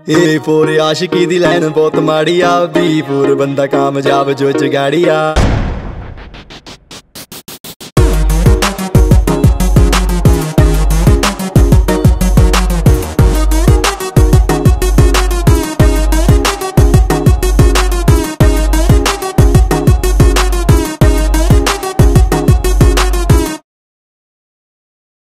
ए four आशिकी दी line बहुत माड़ी आ, B four बंदा कामयाब जो जगाड़ी आ।